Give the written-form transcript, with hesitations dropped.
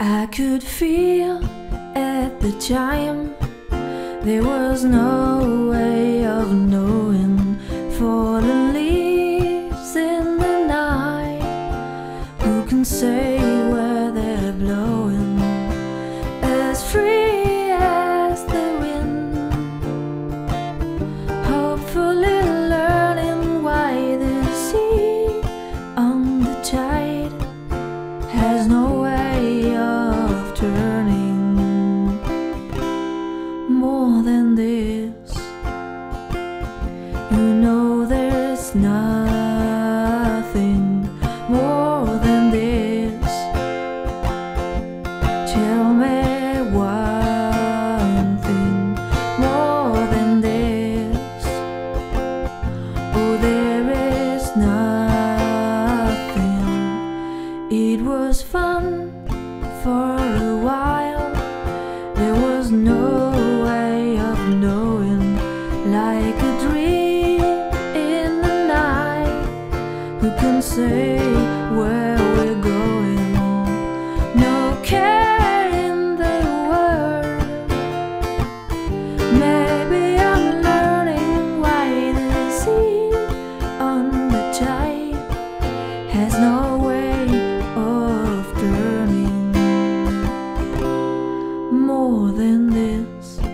I could feel at the time there was no way of knowing, for the leaves in the night, who can say where they're blowing, as free as the wind, hopefully learning why the sea on the tide has no way of turning. More than this, you know there's nothing more than this. Tell me one thing more than this. Oh, there is nothing. It was fun for a while. There was no way of knowing, like a dream in the night. Who can say where we're going? No care in the world. Maybe I'm learning why the sea on the tide has no way of turning. More than this.